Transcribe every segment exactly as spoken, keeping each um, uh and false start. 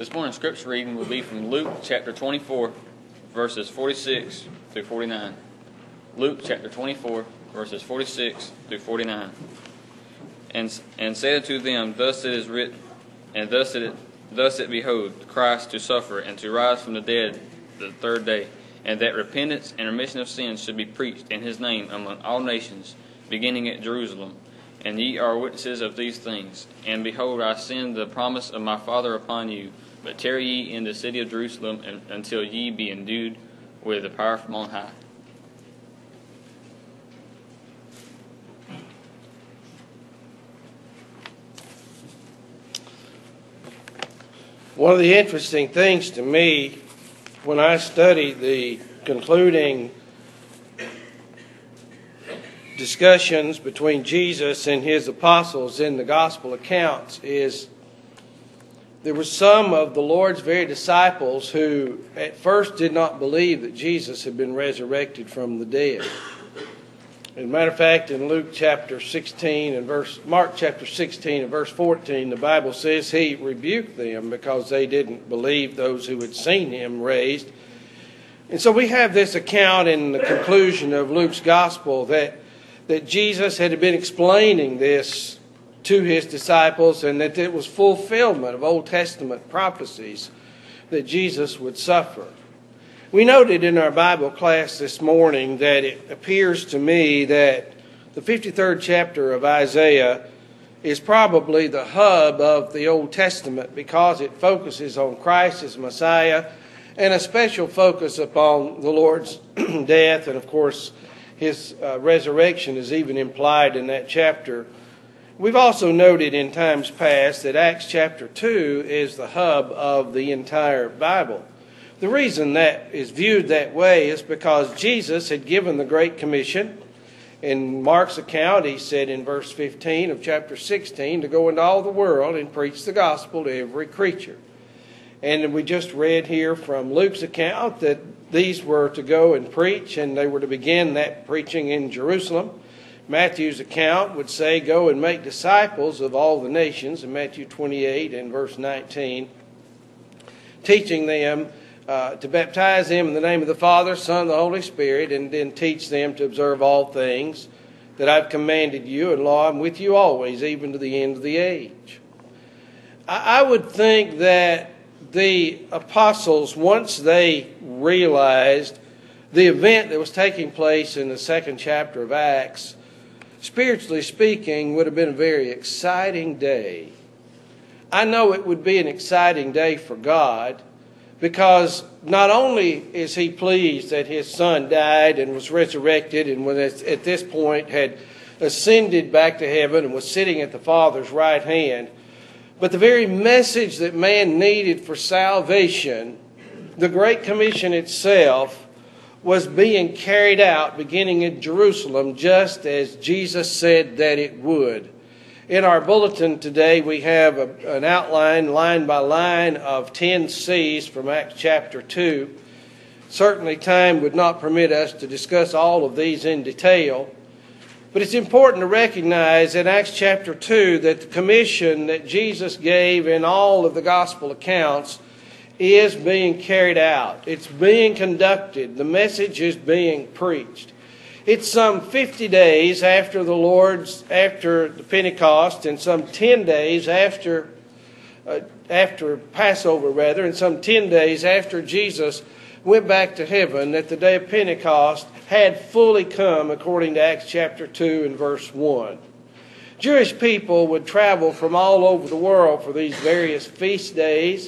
This morning's scripture reading will be from Luke chapter twenty-four, verses forty-six through forty-nine. Luke chapter twenty-four, verses forty-six through forty-nine. And and said to them, Thus it is written, and thus it thus it behoved Christ to suffer and to rise from the dead the third day, and that repentance and remission of sins should be preached in his name among all nations, beginning at Jerusalem. And ye are witnesses of these things. And behold, I send the promise of my Father upon you. But tarry ye in the city of Jerusalem and, until ye be endued with the power from on high. One of the interesting things to me when I study the concluding discussions between Jesus and his apostles in the gospel accounts is there were some of the Lord's very disciples who at first did not believe that Jesus had been resurrected from the dead. As a matter of fact, in Luke chapter sixteen and verse Mark chapter sixteen and verse fourteen, the Bible says he rebuked them because they didn't believe those who had seen him raised. And so we have this account in the conclusion of Luke's gospel that that Jesus had been explaining this to his disciples, and that it was fulfillment of Old Testament prophecies that Jesus would suffer. We noted in our Bible class this morning that it appears to me that the fifty-third chapter of Isaiah is probably the hub of the Old Testament because it focuses on Christ as Messiah and a special focus upon the Lord's death, and of course his uh, resurrection is even implied in that chapter. We've also noted in times past that Acts chapter two is the hub of the entire Bible. The reason that is viewed that way is because Jesus had given the Great Commission. In Mark's account, he said in verse fifteen of chapter sixteen to go into all the world and preach the gospel to every creature. And we just read here from Luke's account that these were to go and preach, and they were to begin that preaching in Jerusalem. Matthew's account would say, go and make disciples of all the nations, in Matthew twenty-eight and verse nineteen, teaching them uh, to baptize them in the name of the Father, Son, and the Holy Spirit, and then teach them to observe all things that I've commanded you, and lo, I'm with you always, even to the end of the age. I, I would think that the apostles, once they realized the event that was taking place in the second chapter of Acts, spiritually speaking, would have been a very exciting day. I know it would be an exciting day for God because not only is he pleased that his son died and was resurrected and was at this point had ascended back to heaven and was sitting at the Father's right hand, but the very message that man needed for salvation, the Great Commission itself, was being carried out beginning in Jerusalem just as Jesus said that it would. In our bulletin today we have a, an outline, line by line, of ten C's from Acts chapter two. Certainly time would not permit us to discuss all of these in detail, but it's important to recognize in Acts chapter two that the commission that Jesus gave in all of the gospel accounts is being carried out. It's being conducted. The message is being preached. It's some fifty days after the Lord's, after the Pentecost, and some ten days after, uh, after Passover rather, and some ten days after Jesus went back to heaven, that the day of Pentecost had fully come according to Acts chapter two and verse one. Jewish people would travel from all over the world for these various feast days.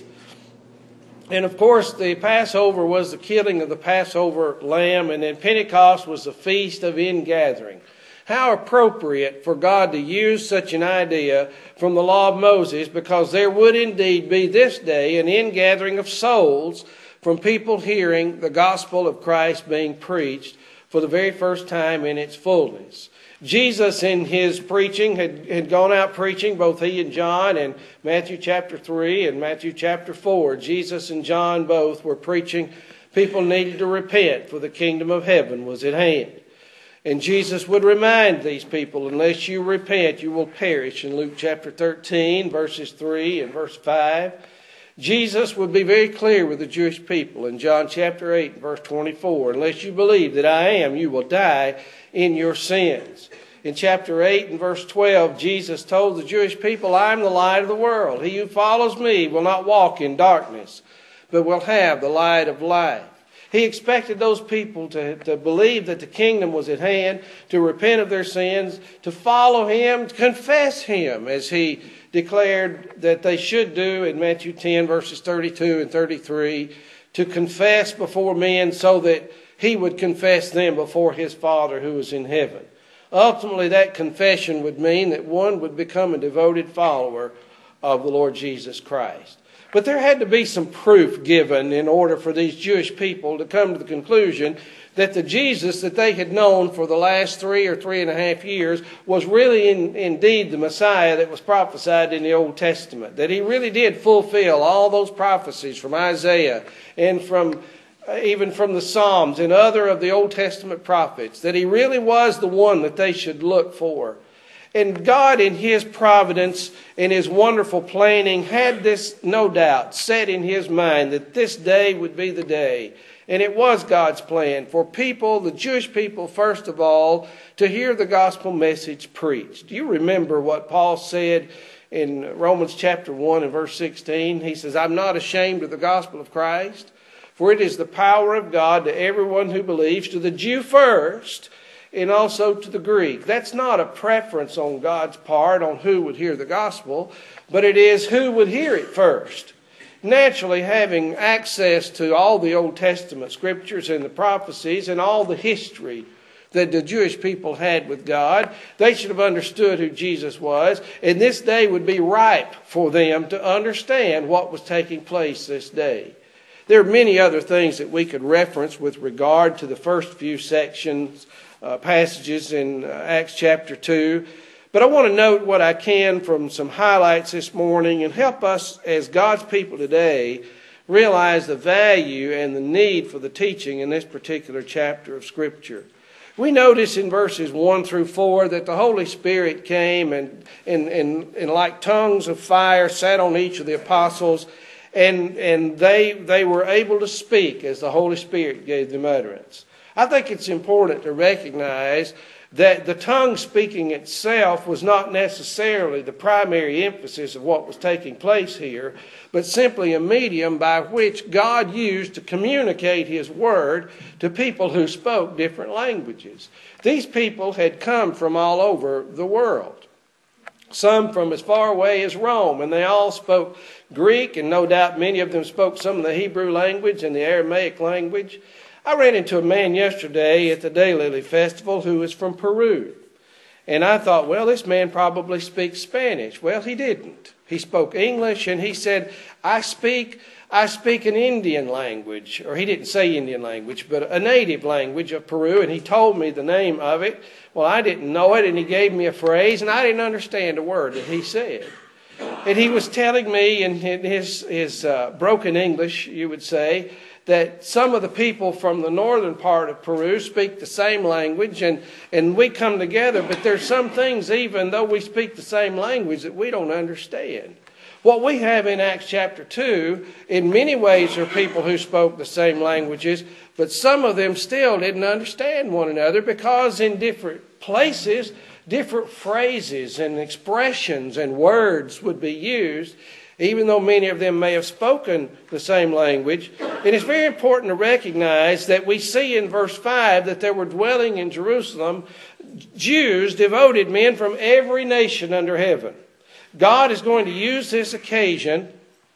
And of course, the Passover was the killing of the Passover lamb, and then Pentecost was the feast of ingathering. How appropriate for God to use such an idea from the law of Moses, because there would indeed be this day an ingathering of souls from people hearing the gospel of Christ being preached for the very first time in its fullness. Jesus in his preaching had, had gone out preaching, both he and John, in Matthew chapter three and Matthew chapter four. Jesus and John both were preaching people needed to repent, for the kingdom of heaven was at hand. And Jesus would remind these people, unless you repent, you will perish, in Luke chapter thirteen, verses three and verse five. Jesus would be very clear with the Jewish people in John chapter eight, verse twenty-four. Unless you believe that I am, you will die in your sins. In chapter eight and verse twelve, Jesus told the Jewish people, I am the light of the world. He who follows me will not walk in darkness, but will have the light of life. He expected those people to, to believe that the kingdom was at hand, to repent of their sins, to follow him, to confess him, as he declared that they should do in Matthew ten, verses thirty-two and thirty-three, to confess before men so that he would confess them before his Father who is in heaven. Ultimately, that confession would mean that one would become a devoted follower of the Lord Jesus Christ. But there had to be some proof given in order for these Jewish people to come to the conclusion that the Jesus that they had known for the last three or three and a half years was really in, indeed the Messiah that was prophesied in the Old Testament. That he really did fulfill all those prophecies from Isaiah and from even from the Psalms and other of the Old Testament prophets. That he really was the one that they should look for. And God, in his providence and his wonderful planning, had this, no doubt, set in his mind that this day would be the day. And it was God's plan for people, the Jewish people, first of all, to hear the gospel message preached. Do you remember what Paul said in Romans chapter one and verse sixteen? He says, I'm not ashamed of the gospel of Christ, for it is the power of God to everyone who believes, to the Jew first, and also to the Greek. That's not a preference on God's part on who would hear the gospel, but it is who would hear it first. Naturally, having access to all the Old Testament scriptures and the prophecies and all the history that the Jewish people had with God, they should have understood who Jesus was, and this day would be ripe for them to understand what was taking place this day. There are many other things that we could reference with regard to the first few sections Uh, passages in uh, Acts chapter two. But I want to note what I can from some highlights this morning and help us as God's people today realize the value and the need for the teaching in this particular chapter of Scripture. We notice in verses one through four that the Holy Spirit came and, and, and, and like tongues of fire sat on each of the apostles, and, and they, they were able to speak as the Holy Spirit gave them utterance. I think it's important to recognize that the tongue speaking itself was not necessarily the primary emphasis of what was taking place here, but simply a medium by which God used to communicate his word to people who spoke different languages. These people had come from all over the world. Some from as far away as Rome, and they all spoke Greek, and no doubt many of them spoke some of the Hebrew language and the Aramaic language. I ran into a man yesterday at the Daylily Festival who was from Peru. And I thought, well, this man probably speaks Spanish. Well, he didn't. He spoke English, and he said, I speak I speak an Indian language. Or he didn't say Indian language, but a native language of Peru, and he told me the name of it. Well, I didn't know it, and he gave me a phrase, and I didn't understand a word that he said. And he was telling me in his, his uh, broken English, you would say, that some of the people from the northern part of Peru speak the same language, and, and we come together, but there's some things, even though we speak the same language, that we don't understand. What we have in Acts chapter two, in many ways, are people who spoke the same languages, but some of them still didn't understand one another because in different places, different phrases and expressions and words would be used, even though many of them may have spoken the same language. And it's very important to recognize that we see in verse five that there were dwelling in Jerusalem Jews, devoted men from every nation under heaven. God is going to use this occasion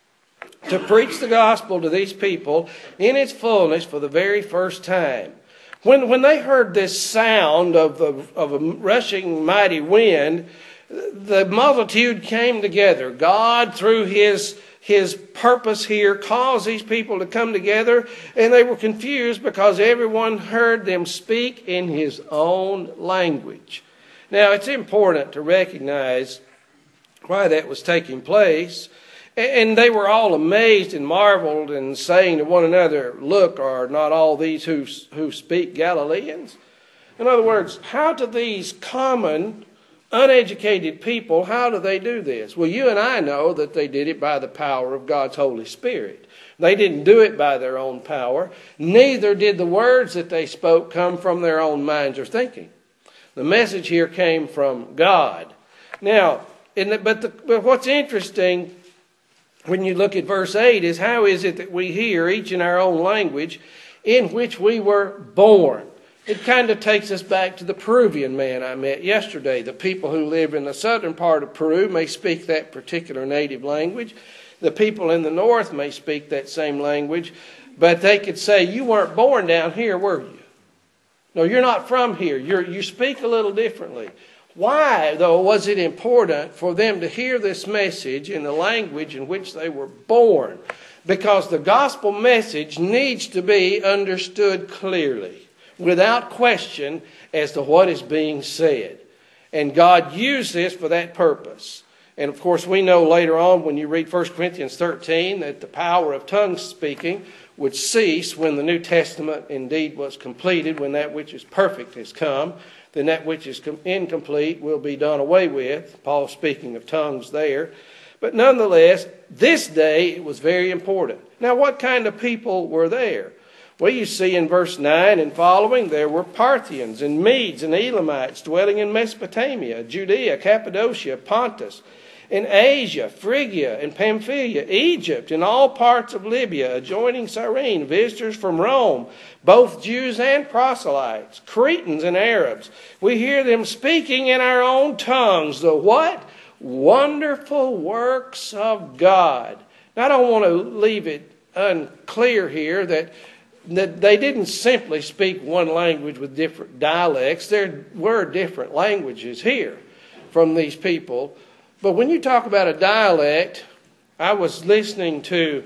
to preach the gospel to these people in its fullness for the very first time. When, when they heard this sound of, of, of a rushing mighty wind, the multitude came together. God, through his, his purpose here, caused these people to come together, and they were confused because everyone heard them speak in his own language. Now, it's important to recognize why that was taking place. And they were all amazed and marveled and saying to one another, look, are not all these who, who speak Galileans? In other words, how do these common uneducated people, how do they do this? Well, you and I know that they did it by the power of God's Holy Spirit. They didn't do it by their own power. Neither did the words that they spoke come from their own minds or thinking. The message here came from God. Now, in the, but, the, but what's interesting when you look at verse eight is how is it that we hear, each in our own language, in which we were born. It kind of takes us back to the Peruvian man I met yesterday. The people who live in the southern part of Peru may speak that particular native language. The people in the north may speak that same language. But they could say, you weren't born down here, were you? No, you're not from here. You're, you speak a little differently. Why, though, was it important for them to hear this message in the language in which they were born? Because the gospel message needs to be understood clearly, without question, as to what is being said. And God used this for that purpose. And of course, we know later on when you read First Corinthians thirteen that the power of tongue speaking would cease when the New Testament indeed was completed, when that which is perfect has come. Then that which is incomplete will be done away with. Paul speaking of tongues there. But nonetheless, this day it was very important. Now, what kind of people were there? Well, you see in verse nine and following, there were Parthians and Medes and Elamites dwelling in Mesopotamia, Judea, Cappadocia, Pontus, in Asia, Phrygia, and Pamphylia, Egypt, and all parts of Libya, adjoining Cyrene, visitors from Rome, both Jews and proselytes, Cretans and Arabs. We hear them speaking in our own tongues the what? Wonderful works of God. Now, I don't want to leave it unclear here that, that they didn't simply speak one language with different dialects. There were different languages here from these people. But when you talk about a dialect, I was listening to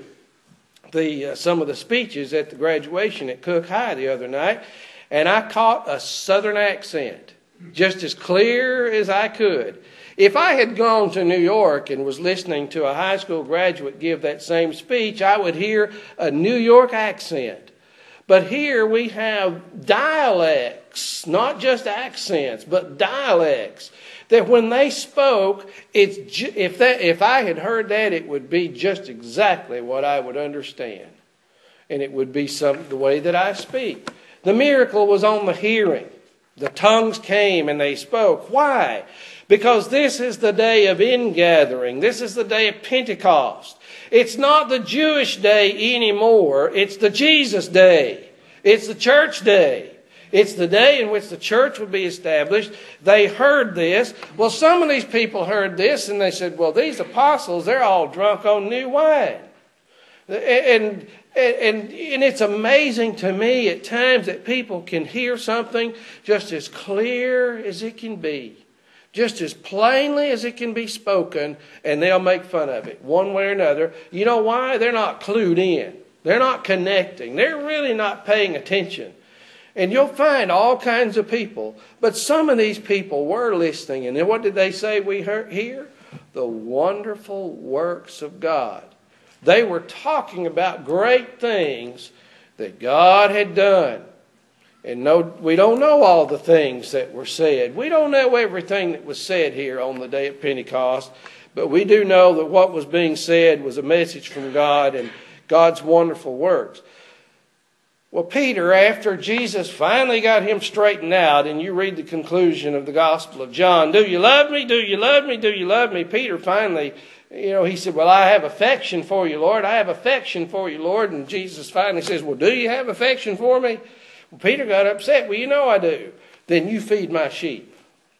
the uh, some of the speeches at the graduation at Cook High the other night, and I caught a southern accent, just as clear as I could. If I had gone to New York and was listening to a high school graduate give that same speech, I would hear a New York accent. But here we have dialects, not just accents, but dialects. That when they spoke, it's ju- if that if I had heard that, it would be just exactly what I would understand, and it would be some the way that I speak. The miracle was on the hearing. The tongues came and they spoke. Why? Because this is the day of ingathering. This is the day of Pentecost. It's not the Jewish day anymore. It's the Jesus day. It's the church day. It's the day in which the church would be established. They heard this. Well, some of these people heard this and they said, well, these apostles, they're all drunk on new wine. And, and, and it's amazing to me at times that people can hear something just as clear as it can be, just as plainly as it can be spoken, and they'll make fun of it one way or another. You know why? They're not clued in. They're not connecting. They're really not paying attention. And you'll find all kinds of people. But some of these people were listening. And then what did they say we heard here? The wonderful works of God. They were talking about great things that God had done. And no, we don't know all the things that were said. We don't know everything that was said here on the day of Pentecost. But we do know that what was being said was a message from God and God's wonderful works. Well, Peter, after Jesus finally got him straightened out, and you read the conclusion of the Gospel of John, do you love me? Do you love me? Do you love me? Peter finally, you know, he said, well, I have affection for you, Lord. I have affection for you, Lord. And Jesus finally says, well, do you have affection for me? Well, Peter got upset. Well, you know I do. Then you feed my sheep.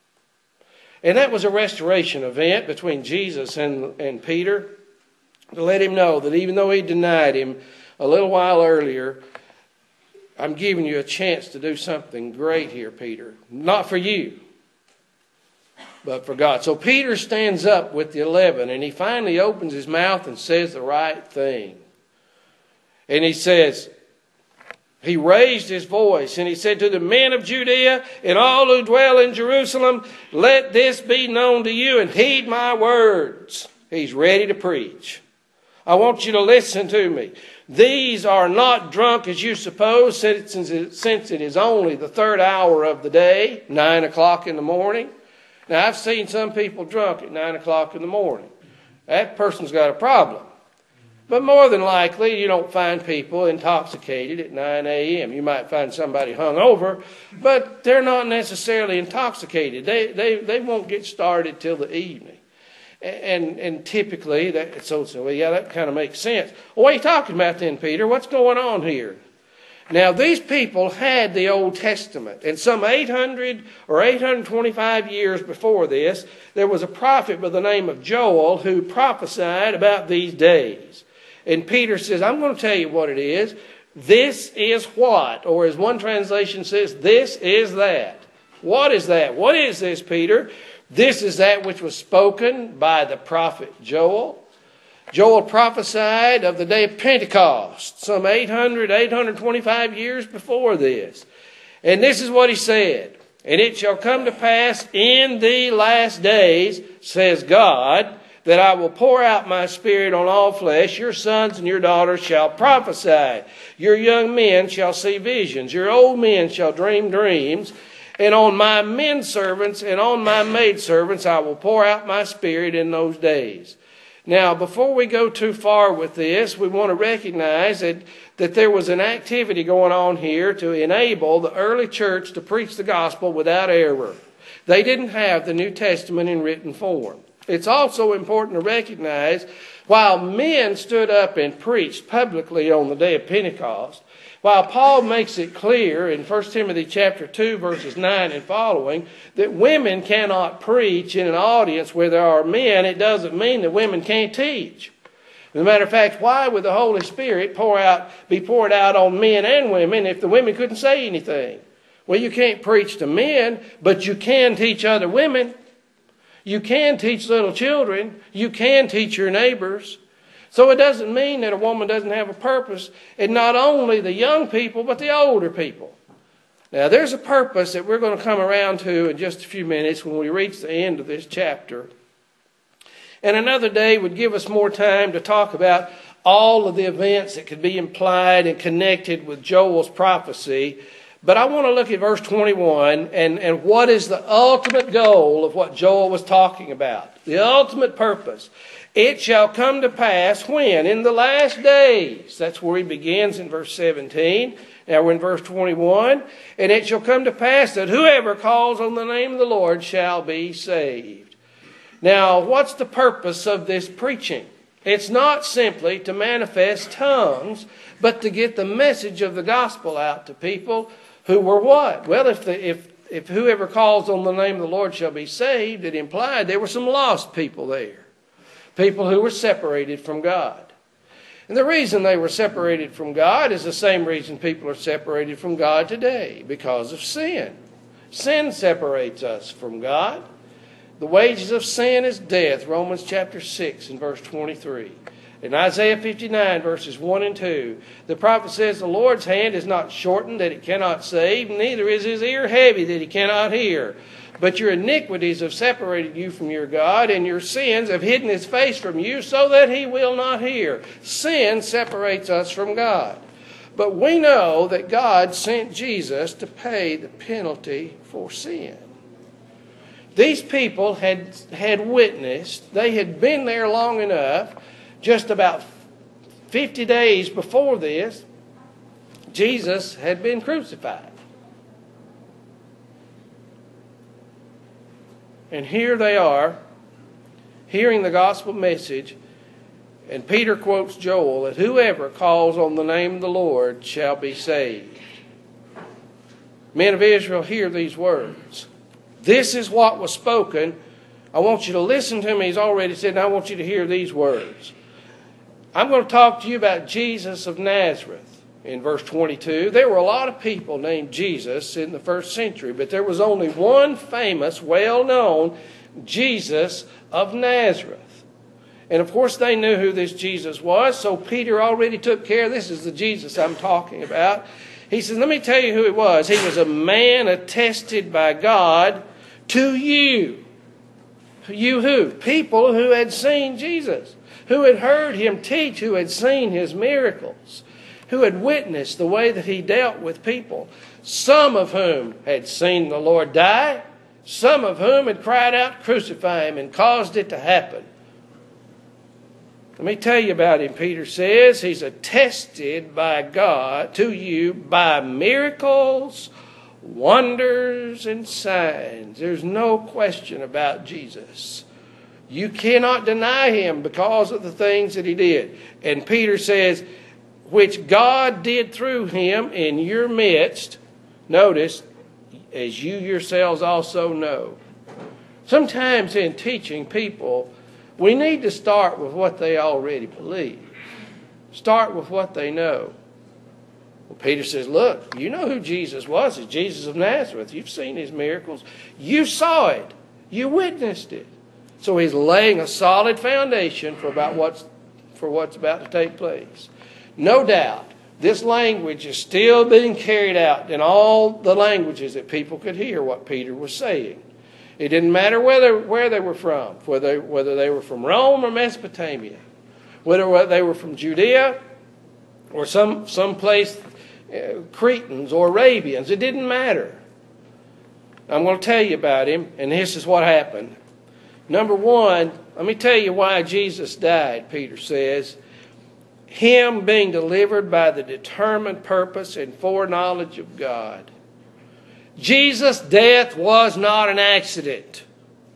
And that was a restoration event between Jesus and, and Peter to let him know that even though he denied him a little while earlier, I'm giving you a chance to do something great here, Peter. Not for you, but for God. So Peter stands up with the eleven, and he finally opens his mouth and says the right thing. And he says, he raised his voice, and he said to the men of Judea and all who dwell in Jerusalem, let this be known to you and heed my words. He's ready to preach. I want you to listen to me. These are not drunk as you suppose, since it is only the third hour of the day, nine o'clock in the morning. Now, I've seen some people drunk at nine o'clock in the morning. That person's got a problem. But more than likely, you don't find people intoxicated at nine a.m. You might find somebody hungover, but they're not necessarily intoxicated. They, they, they won't get started till the evening. And, and typically, that, so, so yeah, that kind of makes sense. Well, what are you talking about then, Peter? What's going on here? Now, these people had the Old Testament, and some eight hundred or eight hundred twenty-five years before this, there was a prophet by the name of Joel who prophesied about these days. And Peter says, I'm going to tell you what it is. This is what? Or as one translation says, this is that. What is that? What is this, Peter? This is that which was spoken by the prophet Joel. Joel prophesied of the day of Pentecost, some eight hundred, eight hundred twenty-five years before this. And this is what he said. And it shall come to pass in the last days, says God, that I will pour out my Spirit on all flesh. Your sons and your daughters shall prophesy. Your young men shall see visions. Your old men shall dream dreams. And on my men servants and on my maid servants I will pour out my Spirit in those days. Now, before we go too far with this, we want to recognize that, that there was an activity going on here to enable the early church to preach the gospel without error. They didn't have the New Testament in written form. It's also important to recognize, while men stood up and preached publicly on the day of Pentecost, while Paul makes it clear in First Timothy chapter two, verses nine and following, that women cannot preach in an audience where there are men, it doesn't mean that women can't teach. As a matter of fact, why would the Holy Spirit pour out, be poured out on men and women if the women couldn't say anything? Well, you can't preach to men, but you can teach other women. You can teach little children. You can teach your neighbors. So it doesn't mean that a woman doesn't have a purpose, and not only the young people, but the older people. Now, there's a purpose that we're going to come around to in just a few minutes when we reach the end of this chapter. And another day would give us more time to talk about all of the events that could be implied and connected with Joel's prophecy. But I want to look at verse twenty-one and, and what is the ultimate goal of what Joel was talking about. The ultimate purpose. It shall come to pass when? In the last days. That's where he begins in verse seventeen. Now we're in verse twenty-one. And it shall come to pass that whoever calls on the name of the Lord shall be saved. Now, what's the purpose of this preaching? It's not simply to manifest tongues, but to get the message of the gospel out to people who were what? Well, if the, if if whoever calls on the name of the Lord shall be saved, it implied there were some lost people there. People who were separated from God. And the reason they were separated from God is the same reason people are separated from God today, because of sin. Sin separates us from God. The wages of sin is death, Romans chapter six and verse twenty-three. In Isaiah fifty-nine, verses one and two, the prophet says, the Lord's hand is not shortened that it cannot save, neither is his ear heavy that he cannot hear. But your iniquities have separated you from your God, and your sins have hidden his face from you so that he will not hear. Sin separates us from God. But we know that God sent Jesus to pay the penalty for sin. These people had, had witnessed, they had been there long enough, just about fifty days before this, Jesus had been crucified. And here they are, hearing the gospel message, and Peter quotes Joel, that whoever calls on the name of the Lord shall be saved. Men of Israel, hear these words. This is what was spoken. I want you to listen to me. He's already said, and I want you to hear these words. I'm going to talk to you about Jesus of Nazareth. In verse twenty-two, there were a lot of people named Jesus in the first century, but there was only one famous, well-known Jesus of Nazareth. And of course they knew who this Jesus was, so Peter already took care. This is the Jesus I'm talking about. He says, let me tell you who he was. He was a man attested by God to you. You who? People who had seen Jesus, who had heard him teach, who had seen his miracles, who had witnessed the way that he dealt with people, some of whom had seen the Lord die, some of whom had cried out, "Crucify him," and caused it to happen. Let me tell you about him. Peter says he's attested by God to you by miracles, wonders, and signs. There's no question about Jesus. You cannot deny him because of the things that he did. And Peter says, which God did through him in your midst, notice, as you yourselves also know. Sometimes in teaching people, we need to start with what they already believe. Start with what they know. Well, Peter says, look, you know who Jesus was. It's Jesus of Nazareth. You've seen his miracles. You saw it. You witnessed it. So he's laying a solid foundation for about what's for what's about to take place. No doubt, this language is still being carried out in all the languages that people could hear what Peter was saying. It didn't matter whether where they were from, whether whether they were from Rome or Mesopotamia, whether they were from Judea or some some place, uh, Cretans or Arabians. It didn't matter. I'm going to tell you about him, and this is what happened. Number one, let me tell you why Jesus died, Peter says. Him being delivered by the determined purpose and foreknowledge of God. Jesus' death was not an accident.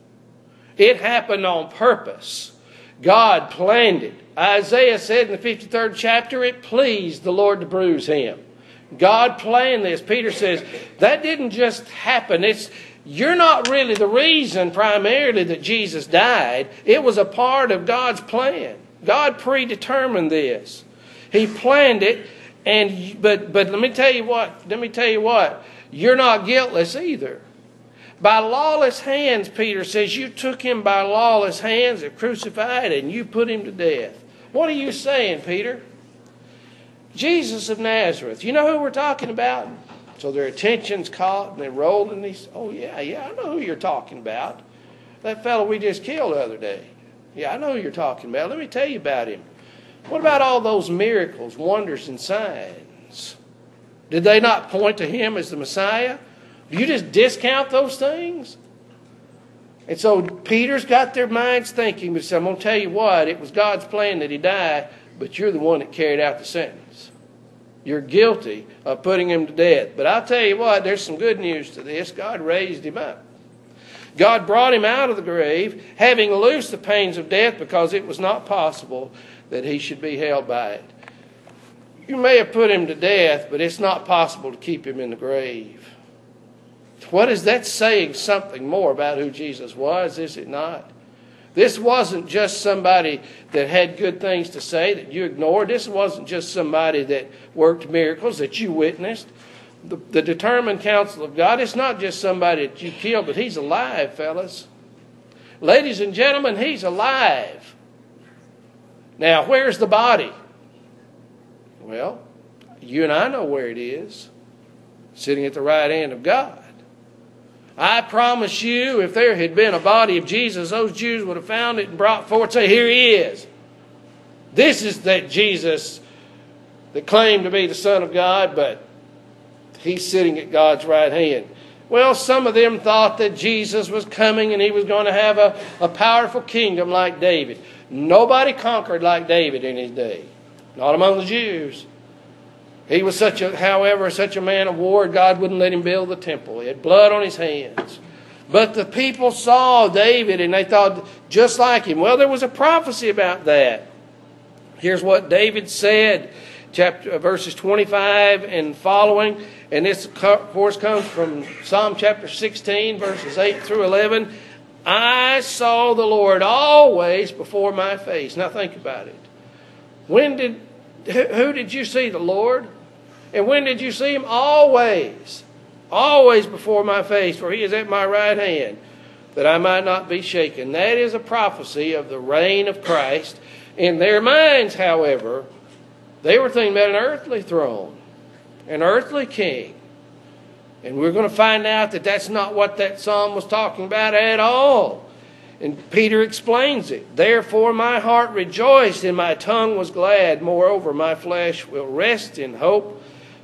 It happened on purpose. God planned it. Isaiah said in the fifty-third chapter, it pleased the Lord to bruise him. God planned this. Peter says, that didn't just happen. It's You're not really the reason primarily that Jesus died. It was a part of God's plan. God predetermined this. He planned it, and but but let me tell you what. Let me tell you what. You're not guiltless either. By lawless hands, Peter says, you took him by lawless hands and crucified, and you put him to death. What are you saying, Peter? Jesus of Nazareth. You know who we're talking about? So their attention's caught, and they're rolling these. Oh yeah, yeah, I know who you're talking about. That fellow we just killed the other day. Yeah, I know who you're talking about. Let me tell you about him. What about all those miracles, wonders, and signs? Did they not point to him as the Messiah? Do you just discount those things? And so Peter's got their minds thinking, but I'm going to tell you what, it was God's plan that he died, but you're the one that carried out the sentence. You're guilty of putting him to death. But I'll tell you what, there's some good news to this. God raised him up. God brought him out of the grave, having loosed the pains of death, because it was not possible that he should be held by it. You may have put him to death, but it's not possible to keep him in the grave. What is that saying? Something more about who Jesus was, is it not? This wasn't just somebody that had good things to say that you ignored. This wasn't just somebody that worked miracles that you witnessed. The, the determined counsel of God, it's not just somebody that you killed, but he's alive, fellas. Ladies and gentlemen, he's alive. Now, where's the body? Well, you and I know where it is. Sitting at the right hand of God. I promise you, if there had been a body of Jesus, those Jews would have found it and brought forth, say, here he is. This is that Jesus that claimed to be the Son of God, but he's sitting at God's right hand. Well, some of them thought that Jesus was coming and he was going to have a, a powerful kingdom like David. Nobody conquered like David in his day. Not among the Jews. He was such a, however, such a man of war, God wouldn't let him build the temple. He had blood on his hands. But the people saw David and they thought just like him. Well, there was a prophecy about that. Here's what David said, chapter verses twenty-five and following. And this, of course, comes from Psalm chapter sixteen, verses eight through eleven. I saw the Lord always before my face. Now think about it. When did, who did you see the Lord? And when did you see him? Always. Always before my face, for he is at my right hand, that I might not be shaken. That is a prophecy of the reign of Christ. In their minds, however, they were thinking about an earthly throne, an earthly king. And we're going to find out that that's not what that psalm was talking about at all. And Peter explains it. Therefore my heart rejoiced and my tongue was glad. Moreover, my flesh will rest in hope.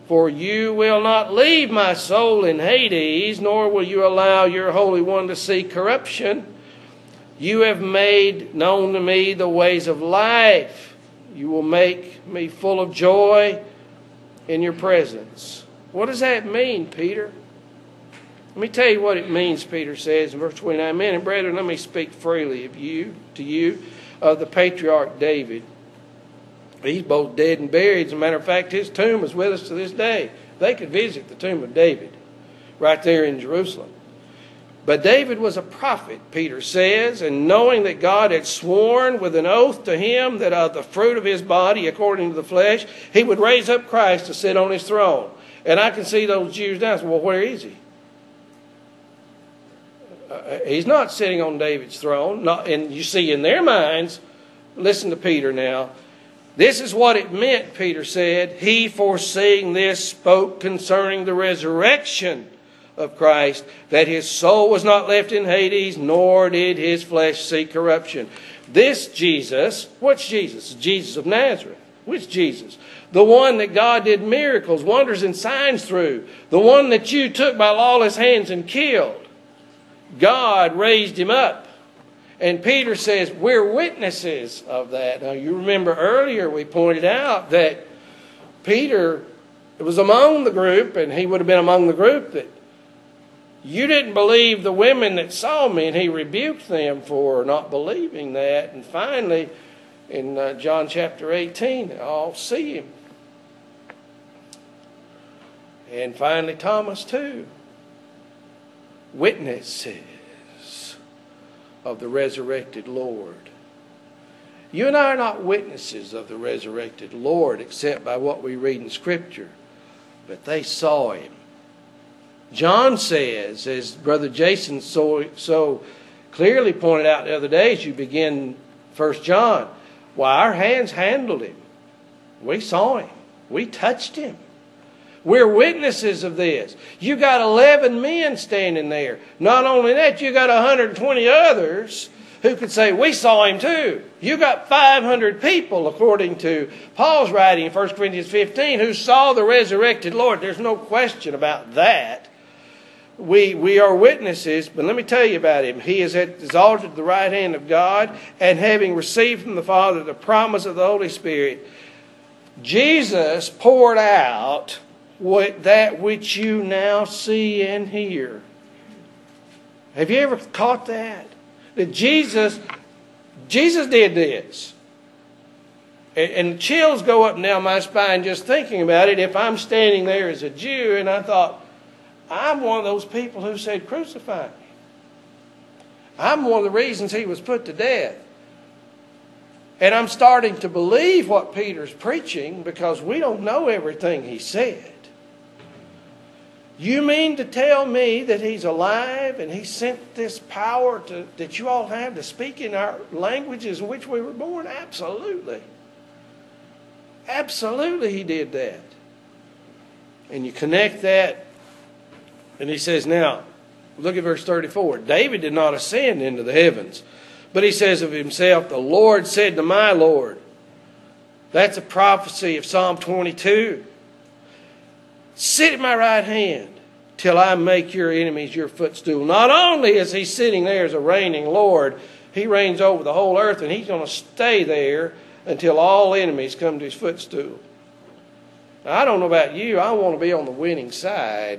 For you will not leave my soul in Hades, nor will you allow your Holy One to see corruption. You have made known to me the ways of life. You will make me full of joy in your presence. What does that mean, Peter? Let me tell you what it means, Peter says in verse twenty-nine. Men and brethren, let me speak freely of you, to you, of the patriarch David. He's both dead and buried. As a matter of fact, his tomb is with us to this day. They could visit the tomb of David right there in Jerusalem. But David was a prophet, Peter says, and knowing that God had sworn with an oath to him that of the fruit of his body, according to the flesh, he would raise up Christ to sit on his throne. And I can see those Jews now say, well, where is he? Uh, he's not sitting on David's throne. Not, and you see in their minds, listen to Peter now. This is what it meant, Peter said. He, foreseeing this, spoke concerning the resurrection of Christ, that his soul was not left in Hades, nor did his flesh see corruption. This Jesus, what's Jesus? Jesus of Nazareth. Which Jesus? The one that God did miracles, wonders, and signs through. The one that you took by lawless hands and killed. God raised him up. And Peter says, we're witnesses of that. Now, you remember earlier we pointed out that Peter was among the group, and he would have been among the group that you didn't believe the women that saw me, and he rebuked them for not believing that. And finally, in uh, John chapter eighteen, they all see him. And finally, Thomas too. Witnesses of the resurrected Lord. You and I are not witnesses of the resurrected Lord except by what we read in Scripture. But they saw him. John says, as Brother Jason so, so clearly pointed out the other day as you begin First John, why our hands handled him. We saw him. We touched him. We're witnesses of this. You got eleven men standing there. Not only that, you got one hundred twenty others who could say, we saw him too. You got five hundred people, according to Paul's writing in First Corinthians fifteen, who saw the resurrected Lord. There's no question about that. We, we are witnesses, but let me tell you about him. He is exalted at the right hand of God, and having received from the Father the promise of the Holy Spirit, Jesus poured out what, that which you now see and hear. Have you ever caught that? That Jesus, Jesus did this. And, and chills go up and down my spine just thinking about it. If I'm standing there as a Jew and I thought, I'm one of those people who said, crucify me. I'm one of the reasons he was put to death. And I'm starting to believe what Peter's preaching because we don't know everything he said. You mean to tell me that he's alive and he sent this power to, that you all have to speak in our languages in which we were born? Absolutely. Absolutely he did that. And you connect that, and he says, now, look at verse thirty-four. David did not ascend into the heavens, but he says of himself, the Lord said to my Lord. That's a prophecy of Psalm twenty-two. Sit at my right hand till I make your enemies your footstool. Not only is he sitting there as a reigning Lord, he reigns over the whole earth, and he's going to stay there until all enemies come to his footstool. Now, I don't know about you. I want to be on the winning side.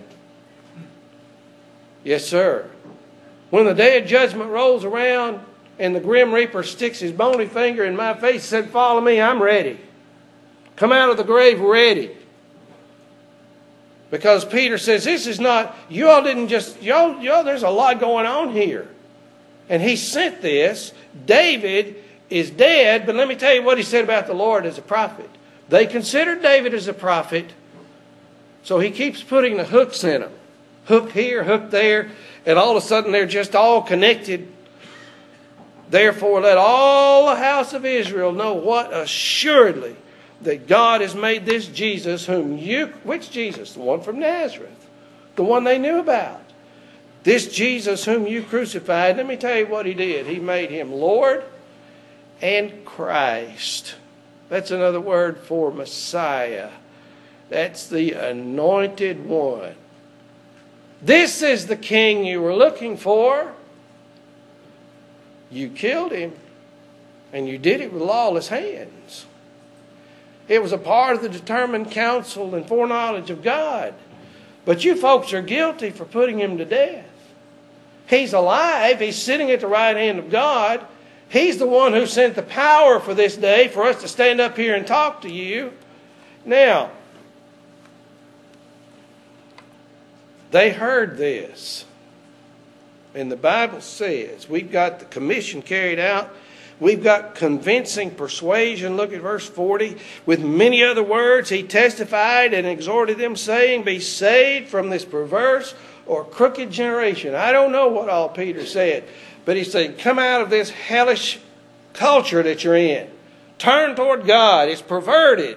Yes, sir. When the day of judgment rolls around and the grim reaper sticks his bony finger in my face and said, follow me, I'm ready. Come out of the grave ready. Because Peter says, this is not, you all didn't just, y'all, y'all, there's a lot going on here. And he sent this. David is dead, but let me tell you what he said about the Lord as a prophet. They considered David as a prophet, so he keeps putting the hooks in them. Hook here, hook there, and all of a sudden they're just all connected. Therefore, let all the house of Israel know what assuredly that God has made this Jesus whom you... Which Jesus? The one from Nazareth. The one they knew about. This Jesus whom you crucified, let me tell you what he did. He made him Lord and Christ. That's another word for Messiah. That's the anointed one. This is the king you were looking for. You killed him, and you did it with lawless hands. It was a part of the determined counsel and foreknowledge of God. But you folks are guilty for putting him to death. He's alive. He's sitting at the right hand of God. He's the one who sent the power for this day for us to stand up here and talk to you. Now, they heard this. And the Bible says we've got the commission carried out. We've got convincing persuasion. Look at verse forty. With many other words he testified and exhorted them, saying, be saved from this perverse or crooked generation. I don't know what all Peter said, but he said, come out of this hellish culture that you're in. Turn toward God. It's perverted.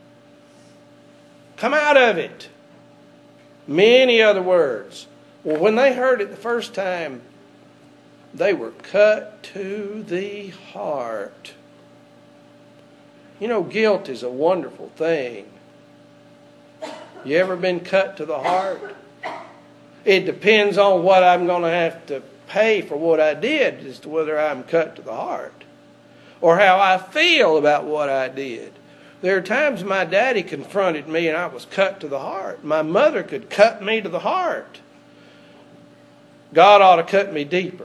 Come out of it. Many other words. Well, when they heard it the first time, they were cut to the heart. You know, guilt is a wonderful thing. You ever been cut to the heart? It depends on what I'm going to have to pay for what I did as to whether I'm cut to the heart or how I feel about what I did. There are times my daddy confronted me and I was cut to the heart. My mother could cut me to the heart. God ought to cut me deeper.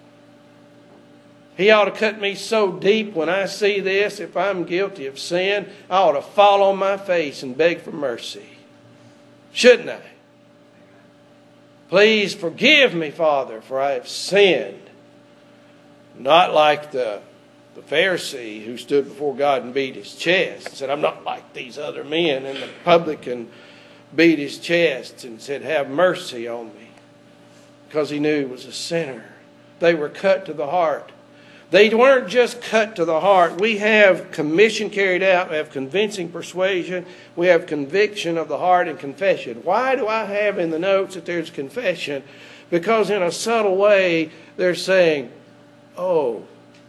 He ought to cut me so deep when I see this. If I'm guilty of sin, I ought to fall on my face and beg for mercy. Shouldn't I? Please forgive me, Father, for I have sinned. Not like the, the Pharisee who stood before God and beat his chest and said, I'm not like these other men. And the publican beat his chest and said, have mercy on me. Because he knew he was a sinner. They were cut to the heart. They weren't just cut to the heart. We have commission carried out. We have convincing persuasion. We have conviction of the heart and confession. Why do I have in the notes that there's confession? Because in a subtle way, they're saying, oh,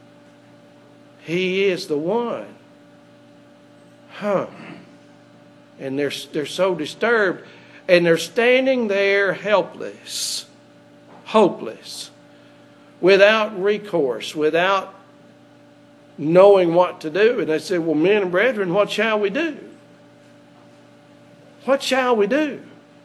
he is the one. Huh. And they're, they're so disturbed. And they're standing there helpless. Hopeless, without recourse, without knowing what to do. And they said, well, men and brethren, what shall we do? What shall we do?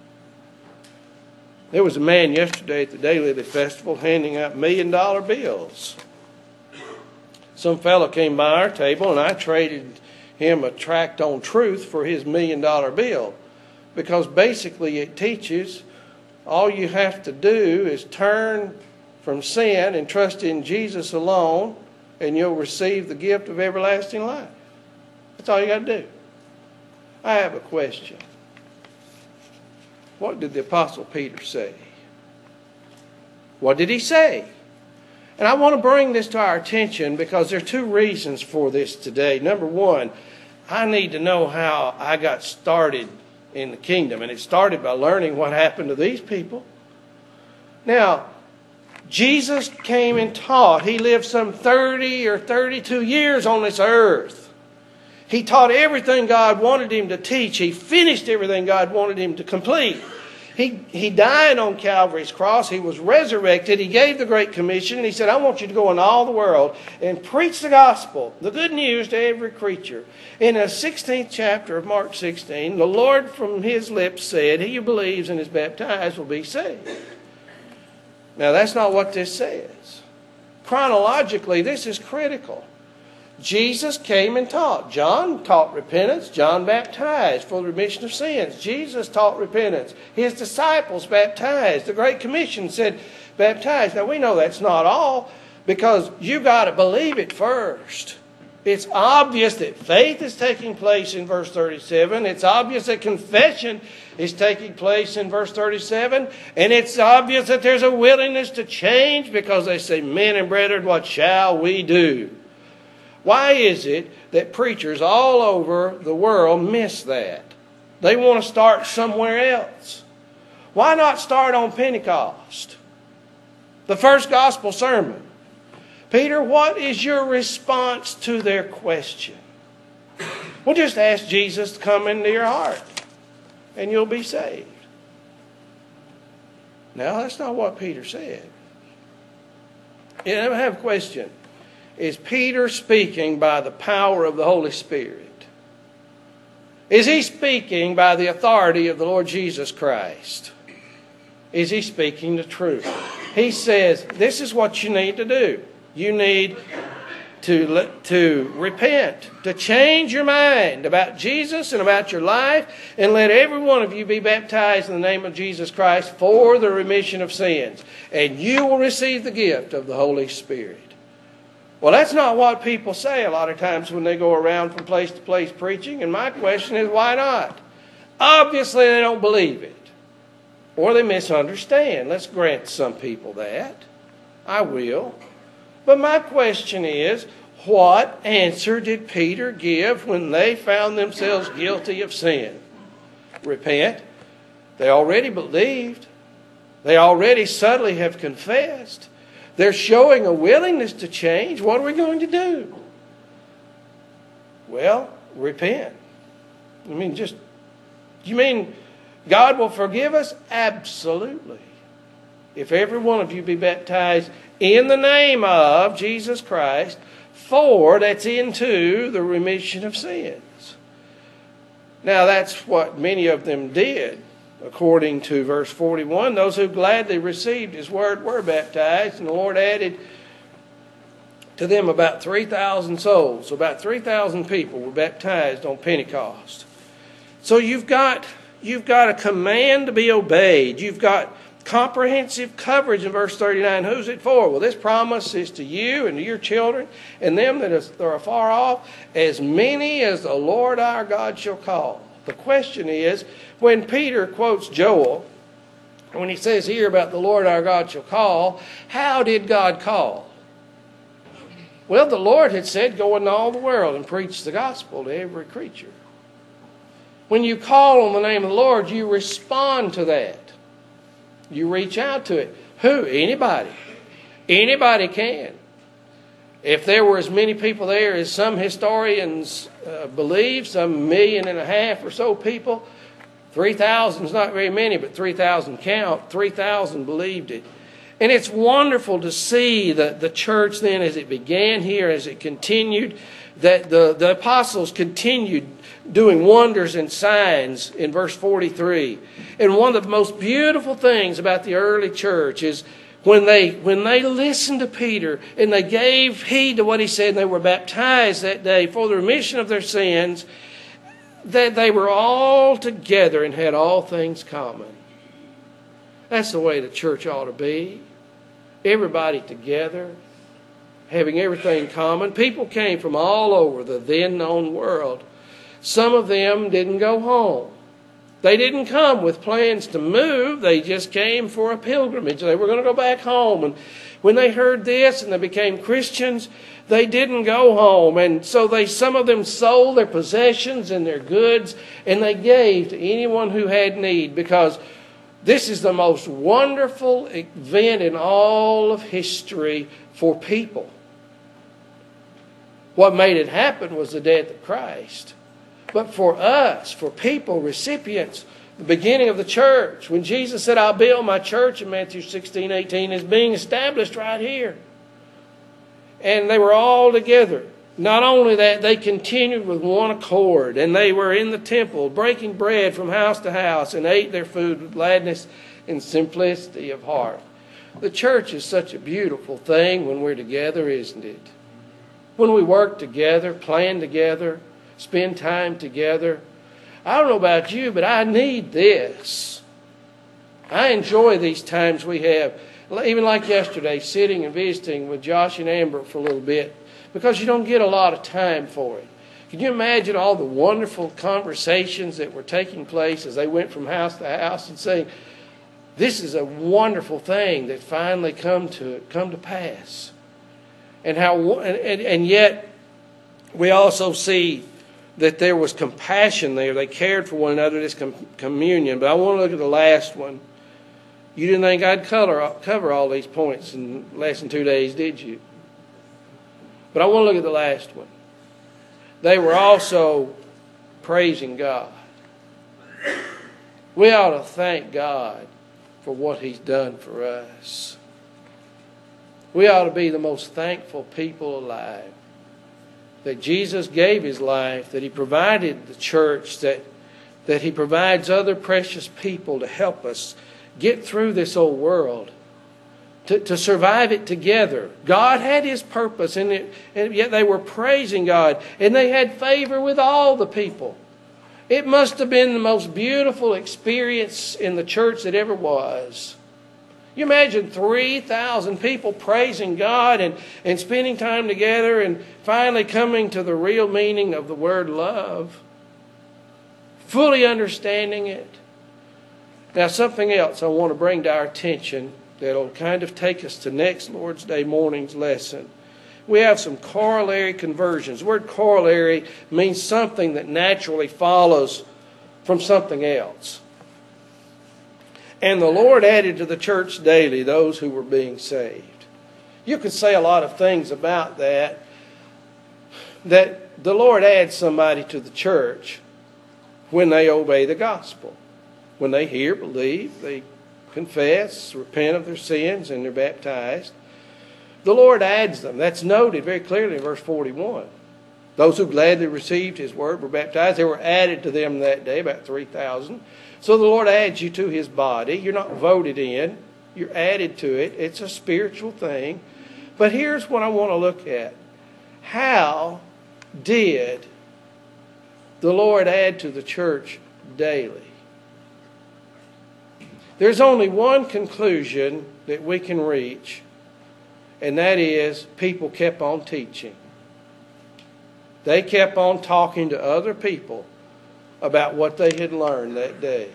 There was a man yesterday at the Daylily Festival handing out million dollar bills. Some fellow came by our table and I traded him a tract on truth for his million dollar bill. Because basically it teaches all you have to do is turn from sin and trust in Jesus alone, and you'll receive the gift of everlasting life. That's all you got to do. I have a question. What did the Apostle Peter say? What did he say? And I want to bring this to our attention because there are two reasons for this today. Number one, I need to know how I got started in the kingdom. And it started by learning what happened to these people. Now, Jesus came and taught. He lived some thirty or thirty-two years on this earth. He taught everything God wanted him to teach. He finished everything God wanted him to complete. He, he died on Calvary's cross. He was resurrected. He gave the Great Commission. And he said, I want you to go into all the world and preach the gospel, the good news to every creature. In the sixteenth chapter of Mark sixteen, the Lord from his lips said, he who believes and is baptized will be saved. Now, that's not what this says. Chronologically, this is critical. Jesus came and taught. John taught repentance. John baptized for the remission of sins. Jesus taught repentance. His disciples baptized. The Great Commission said baptized. Now we know that's not all because you got to believe it first. It's obvious that faith is taking place in verse thirty-seven. It's obvious that confession is taking place in verse thirty-seven. And it's obvious that there's a willingness to change because they say, men and brethren, what shall we do? Why is it that preachers all over the world miss that? They want to start somewhere else. Why not start on Pentecost? The first gospel sermon. Peter, what is your response to their question? Well, just ask Jesus to come into your heart. and you'll be saved. Now, that's not what Peter said. And I have a question. Is Peter speaking by the power of the Holy Spirit? Is he speaking by the authority of the Lord Jesus Christ? Is he speaking the truth? He says, this is what you need to do. You need to, to repent, to change your mind about Jesus and about your life, and let every one of you be baptized in the name of Jesus Christ for the remission of sins. And you will receive the gift of the Holy Spirit. Well, that's not what people say a lot of times when they go around from place to place preaching. And my question is, why not? Obviously, they don't believe it. Or they misunderstand. Let's grant some people that. I will. But my question is, what answer did Peter give when they found themselves guilty of sin? Repent. They already believed. They already subtly have confessed. They're showing a willingness to change. What are we going to do? Well, repent. I mean, just, you mean God will forgive us? Absolutely. If every one of you be baptized in the name of Jesus Christ, for, that's into the remission of sins. Now, that's what many of them did. According to verse forty-one, those who gladly received His word were baptized, and the Lord added to them about three thousand souls. So about three thousand people were baptized on Pentecost. So you've got, you've got a command to be obeyed. You've got comprehensive coverage in verse thirty-nine. Who's it for? Well, this promise is to you and to your children and them that are afar off, as many as the Lord our God shall call. The question is, when Peter quotes Joel, when he says here about the Lord our God shall call, how did God call? Well, the Lord had said, go into all the world and preach the gospel to every creature. When you call on the name of the Lord, you respond to that. You reach out to it. Who? Anybody. Anybody can. If there were as many people there as some historians uh, believe, some million and a half or so people, three thousand is not very many, but three thousand count. three thousand believed it. And it's wonderful to see the, the church then as it began here, as it continued, that the, the apostles continued doing wonders and signs in verse forty-three. And one of the most beautiful things about the early church is when they when they listened to Peter and they gave heed to what he said and they were baptized that day for the remission of their sins, that they were all together and had all things common. That's the way the church ought to be. Everybody together, having everything common. People came from all over the then known world. Some of them didn't go home. They didn't come with plans to move. They just came for a pilgrimage. They were going to go back home. And when they heard this and they became Christians, they didn't go home. And so they, some of them sold their possessions and their goods, and they gave to anyone who had need, because this is the most wonderful event in all of history for people. What made it happen was the death of Christ. But for us, for people, recipients, the beginning of the church, when Jesus said, I'll build my church in Matthew sixteen eighteen, is being established right here. And they were all together. Not only that, they continued with one accord, and they were in the temple, breaking bread from house to house, and ate their food with gladness and simplicity of heart. The church is such a beautiful thing when we're together, isn't it? When we work together, plan together, spend time together. I don't know about you, but I need this. I enjoy these times we have. Even like yesterday, sitting and visiting with Josh and Amber for a little bit, because you don't get a lot of time for it. Can you imagine all the wonderful conversations that were taking place as they went from house to house and saying, this is a wonderful thing that finally come to come to pass. And how and, and, and yet we also see that there was compassion there. They cared for one another, this com- communion. But I want to look at the last one. You didn't think I'd cover, cover all these points in less than two days, did you? But I want to look at the last one. They were also praising God. We ought to thank God for what He's done for us. We ought to be the most thankful people alive. That Jesus gave His life, that He provided the church, that, that He provides other precious people to help us get through this old world, to, to survive it together. God had His purpose, in it, and yet they were praising God, and they had favor with all the people. It must have been the most beautiful experience in the church that ever was. You imagine three thousand people praising God and, and spending time together and finally coming to the real meaning of the word love. Fully understanding it. Now, something else I want to bring to our attention that'll kind of take us to next Lord's Day morning's lesson. We have some corollary conversions. The word corollary means something that naturally follows from something else. And the Lord added to the church daily those who were being saved. You could say a lot of things about that. That the Lord adds somebody to the church when they obey the gospel. When they hear, believe, they confess, repent of their sins, and they're baptized. The Lord adds them. That's noted very clearly in verse forty-one. Those who gladly received His word were baptized. They were added to them that day, about three thousand. So the Lord adds you to His body. You're not voted in. You're added to it. It's a spiritual thing. But here's what I want to look at. How did the Lord add to the church daily? There's only one conclusion that we can reach, and that is people kept on teaching. They kept on talking to other people about what they had learned that day.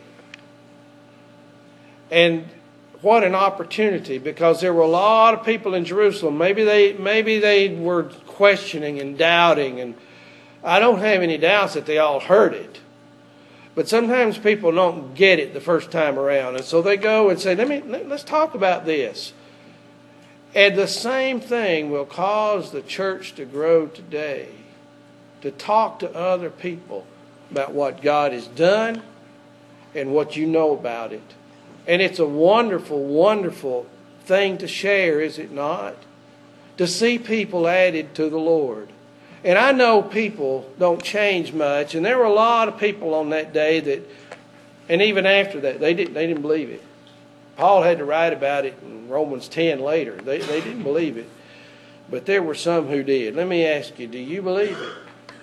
And what an opportunity, because there were a lot of people in Jerusalem. Maybe they maybe they were questioning and doubting, and I don't have any doubts that they all heard it. But sometimes people don't get it the first time around, and so they go and say, "Let me let's talk about this." And the same thing will cause the church to grow today, to talk to other people about what God has done and what you know about it. And it's a wonderful, wonderful thing to share, is it not? To see people added to the Lord. And I know people don't change much, and there were a lot of people on that day that, and even after that, they didn't they didn't believe it. Paul had to write about it in Romans ten later. They they didn't believe it. But there were some who did. Let me ask you, do you believe it?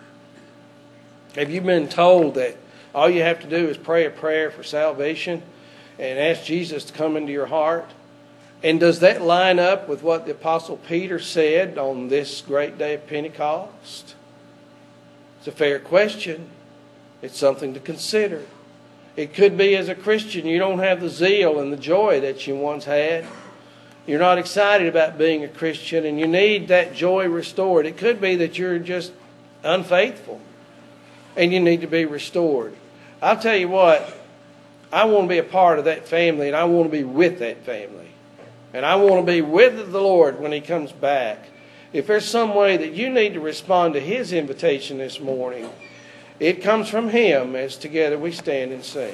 Have you been told that all you have to do is pray a prayer for salvation and ask Jesus to come into your heart? And does that line up with what the Apostle Peter said on this great day of Pentecost? It's a fair question. It's something to consider. It could be, as a Christian, you don't have the zeal and the joy that you once had. You're not excited about being a Christian, and you need that joy restored. It could be that you're just unfaithful, and you need to be restored. I'll tell you what, I want to be a part of that family, and I want to be with that family. And I want to be with the Lord when He comes back. If there's some way that you need to respond to His invitation this morning, it comes from Him as together we stand and sing.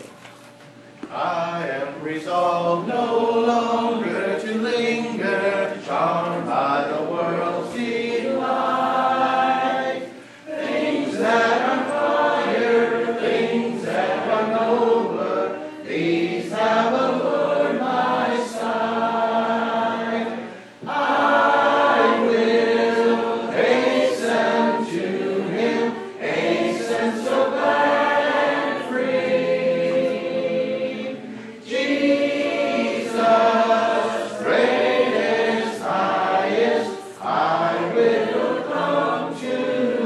I am resolved no longer to linger, charmed by the world's delight. Things that are higher, things that are nobler, these have allured my sight. I will hasten to Him, hasten so glad and free. Jesus, greatest, highest, I will come to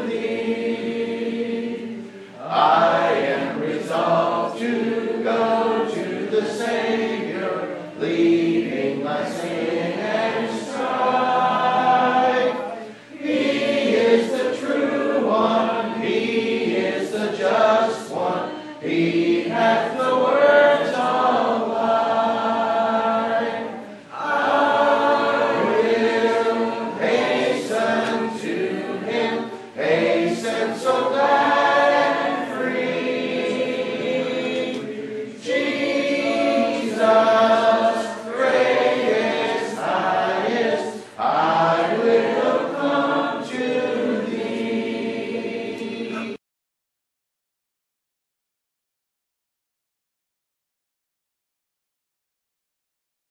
Thee. I am resolved to go to the Savior, leaving my sin and strife. He is the true one, He is the just one, He